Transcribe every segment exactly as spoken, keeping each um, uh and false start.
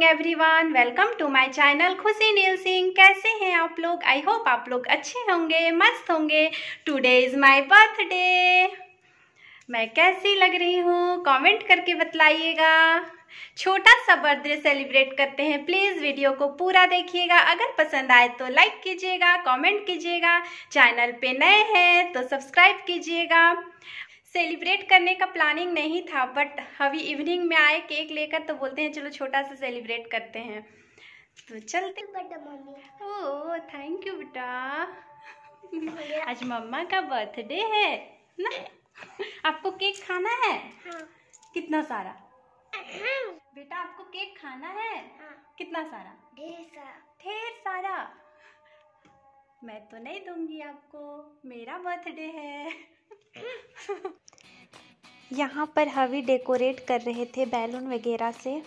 Everyone, welcome to my channel Khushi Neel Singh. कैसे हैं आप लोग? आई होप आप लोग अच्छे होंगे, मस्त होंगे। Today is my birthday. मैं कैसी लग रही हूँ कमेंट करके बतलाइएगा। छोटा सा बर्थडे सेलिब्रेट करते हैं। प्लीज़ वीडियो को पूरा देखिएगा। अगर पसंद आए तो लाइक कीजिएगा, कमेंट कीजिएगा। चैनल पे नए हैं तो सब्सक्राइब कीजिएगा। सेलिब्रेट करने का प्लानिंग नहीं था, बट अभी इवनिंग में आए केक लेकर तो बोलते हैं चलो छोटा सा सेलिब्रेट करते हैं, तो चलते। ओह थैंक यू बेटा। आज मम्मा का बर्थडे है ना। आपको केक खाना है? हाँ। कितना सारा? हाँ। बेटा आपको केक खाना है? हाँ। कितना सारा? ढेर सारा। ढेर सारा? मैं तो नहीं दूंगी आपको, मेरा बर्थडे है। यहाँ पर हवी डेकोरेट कर रहे थे बैलून वगैरह से।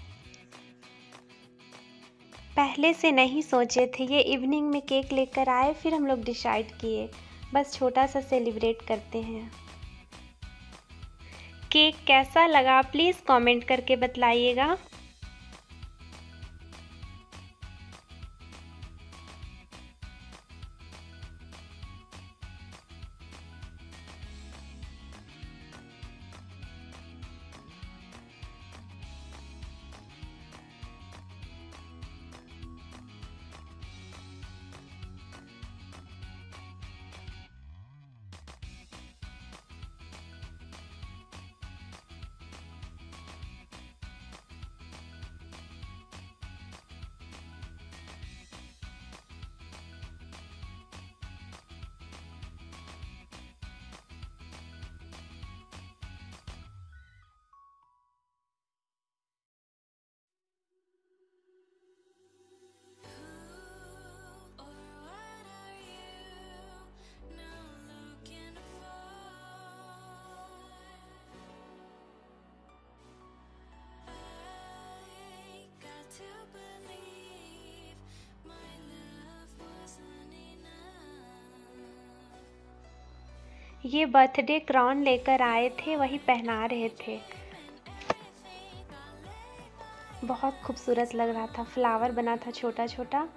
पहले से नहीं सोचे थे, ये इवनिंग में केक लेकर आए, फिर हम लोग डिसाइड किए बस छोटा सा सेलिब्रेट करते हैं। केक कैसा लगा प्लीज़ कमेंट करके बतलाइएगा। ये बर्थडे क्राउन लेकर आए थे, वही पहना रहे थे। बहुत खूबसूरत लग रहा था, फ्लावर बना था छोटा छोटा।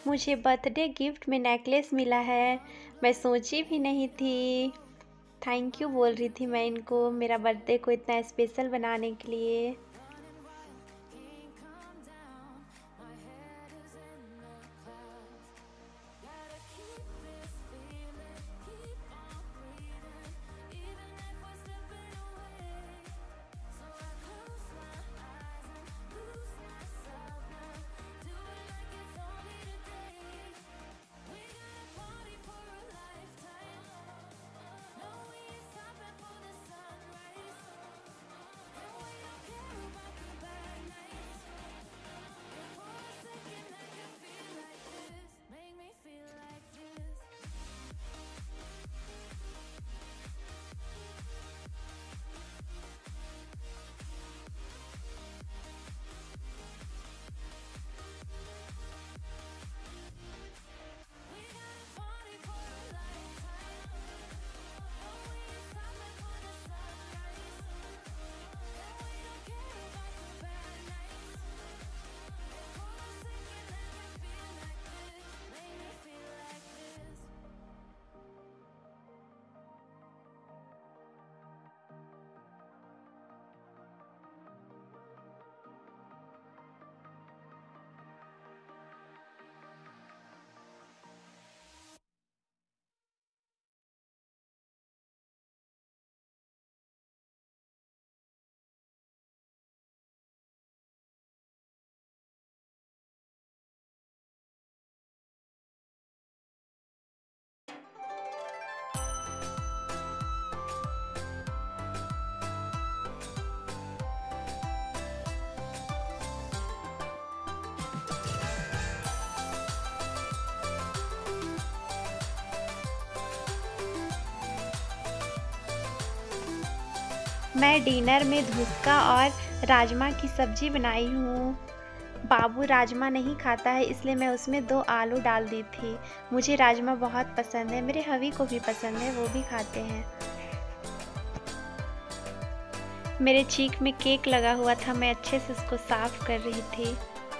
मुझे बर्थडे गिफ्ट में नेकलेस मिला है, मैं सोची भी नहीं थी। थैंक यू बोल रही थी मैं इनको मेरा बर्थडे को इतना स्पेशल बनाने के लिए। मैं डिनर में धुसका और राजमा की सब्ज़ी बनाई हूँ। बाबू राजमा नहीं खाता है इसलिए मैं उसमें दो आलू डाल दी थी। मुझे राजमा बहुत पसंद है, मेरे हवी को भी पसंद है, वो भी खाते हैं। मेरे चीक में केक लगा हुआ था, मैं अच्छे से उसको साफ़ कर रही थी।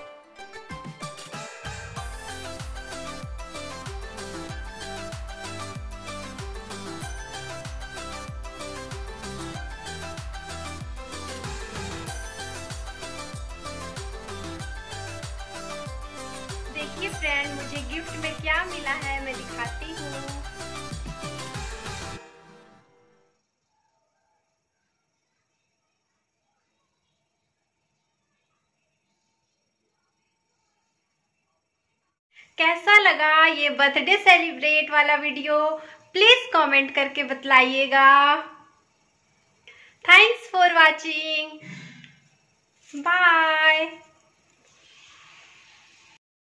देखिए फ्रेंड, मुझे गिफ्ट में क्या मिला है मैं दिखाती हूँ। कैसा लगा ये बर्थडे सेलिब्रेट वाला वीडियो, प्लीज कमेंट करके बतलाइएगा। Thanks for watching, bye.